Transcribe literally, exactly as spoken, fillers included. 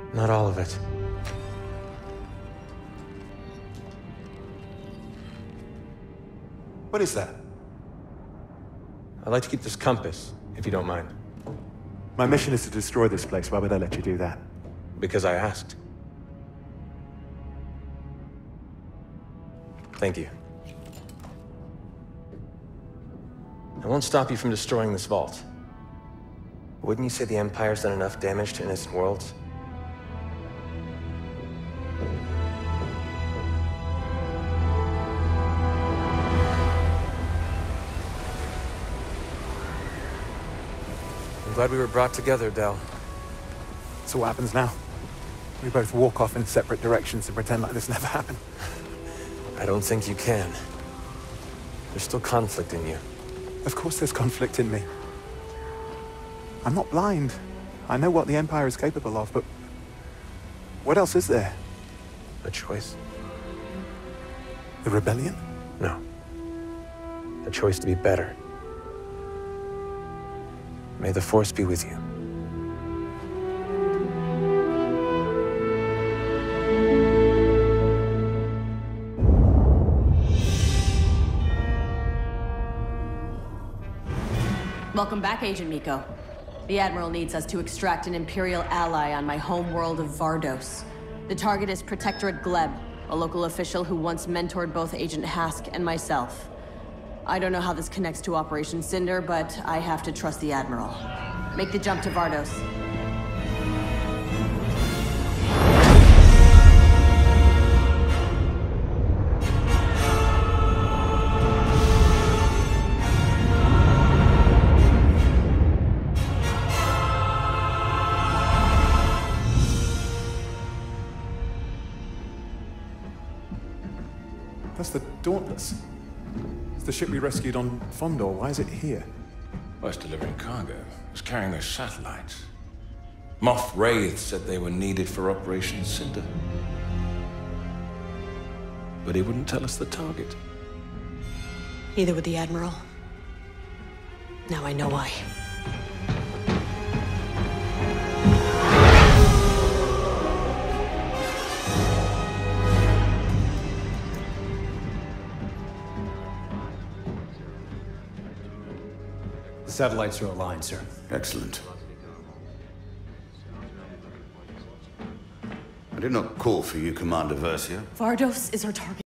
Not all of it. What is that? I'd like to keep this compass, if you don't mind. My mission is to destroy this place. Why would I let you do that? Because I asked. Thank you. I won't stop you from destroying this vault. Wouldn't you say the Empire's done enough damage to innocent worlds? I'm glad we were brought together, Del. So what happens now? We both walk off in separate directions and pretend like this never happened. I don't think you can. There's still conflict in you. Of course there's conflict in me. I'm not blind. I know what the Empire is capable of, but what else is there? A choice? The rebellion? No. A choice to be better. May the Force be with you. Welcome back, Agent Meeko. The Admiral needs us to extract an Imperial ally on my home world of Vardos. The target is Protectorate Gleb, a local official who once mentored both Agent Hask and myself. I don't know how this connects to Operation Cinder, but I have to trust the Admiral. Make the jump to Vardos. That's the Dauntless. It's the ship we rescued on Fondor. Why is it here? Was delivering cargo. It was carrying those satellites. Moff Wraith said they were needed for Operation Cinder. But he wouldn't tell us the target. Neither would the Admiral. Now I know why. The satellites are aligned, sir. Excellent. I did not call for you, Commander Versio. Vardos is our target.